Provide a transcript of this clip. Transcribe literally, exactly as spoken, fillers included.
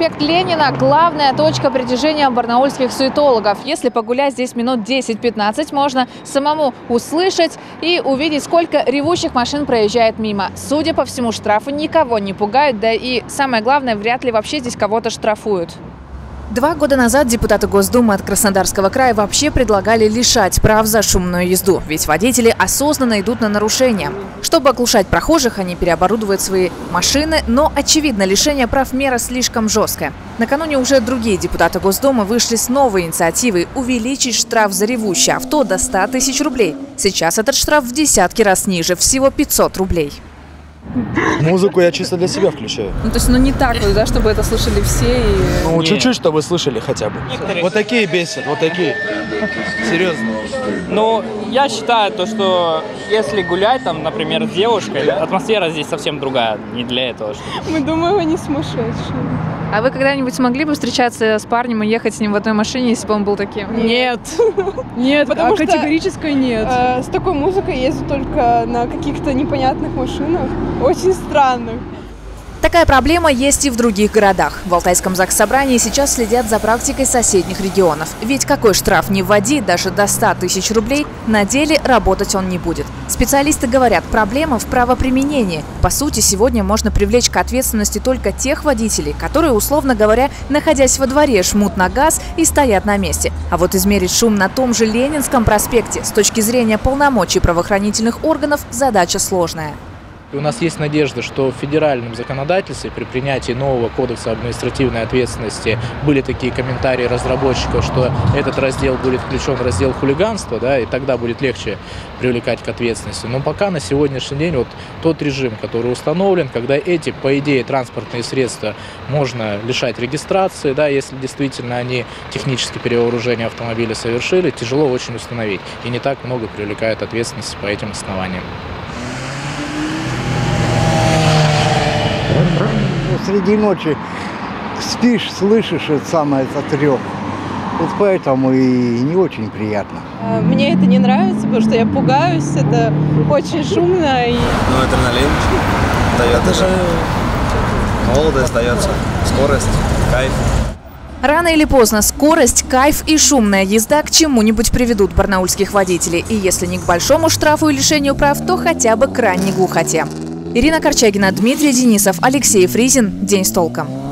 Проспект Ленина – главная точка притяжения барнаульских суетологов. Если погулять здесь минут десять-пятнадцать, можно самому услышать и увидеть, сколько ревущих машин проезжает мимо. Судя по всему, штрафы никого не пугают, да и, самое главное, вряд ли вообще здесь кого-то штрафуют. Два года назад депутаты Госдумы от Краснодарского края вообще предлагали лишать прав за шумную езду, ведь водители осознанно идут на нарушения. Чтобы оглушать прохожих, они переоборудуют свои машины, но, очевидно, лишение прав мера слишком жесткая. Накануне уже другие депутаты Госдумы вышли с новой инициативой – увеличить штраф за ревущее авто до ста тысяч рублей. Сейчас этот штраф в десятки раз ниже – всего пятьсот рублей. Музыку я чисто для себя включаю. Ну, то есть, ну не так, да, чтобы это слышали все. И... Ну, чуть-чуть, чтобы слышали хотя бы. Некоторые... Вот такие бесят, вот такие. Серьезно. Ну, я считаю, то, что если гулять, там, например, с девушкой, да, атмосфера здесь совсем другая, не для этого. Что... Мы думаем, они сумасшедшие. А вы когда-нибудь смогли бы встречаться с парнем и ехать с ним в одной машине, если бы он был таким? Нет. Нет, потому что категорически нет. Э, с такой музыкой езжу только на каких-то непонятных машинах, очень странных. Такая проблема есть и в других городах. В Алтайском заксобрании сейчас следят за практикой соседних регионов. Ведь какой штраф не вводи, даже до ста тысяч рублей, на деле работать он не будет. Специалисты говорят, проблема в правоприменении. По сути, сегодня можно привлечь к ответственности только тех водителей, которые, условно говоря, находясь во дворе, жмут на газ и стоят на месте. А вот измерить шум на том же Ленинском проспекте с точки зрения полномочий правоохранительных органов задача сложная. У нас есть надежда, что в федеральном законодательстве при принятии нового кодекса административной ответственности были такие комментарии разработчиков, что этот раздел будет включен в раздел хулиганства, да, и тогда будет легче привлекать к ответственности. Но пока на сегодняшний день вот тот режим, который установлен, когда эти, по идее, транспортные средства можно лишать регистрации, да, если действительно они технические перевооружения автомобиля совершили, тяжело очень установить. И не так много привлекают ответственности по этим основаниям. Среди ночи спишь, слышишь это самое, это трёх. Вот поэтому и не очень приятно. Мне это не нравится, потому что я пугаюсь, это очень шумно. И... Ну, адреналин дает, это же молодость дается, скорость, кайф. Рано или поздно скорость, кайф и шумная езда к чему-нибудь приведут барнаульских водителей. И если не к большому штрафу и лишению прав, то хотя бы к ранней глухоте. Ирина Корчагина, Дмитрий Денисов, Алексей Фризин. День с толком.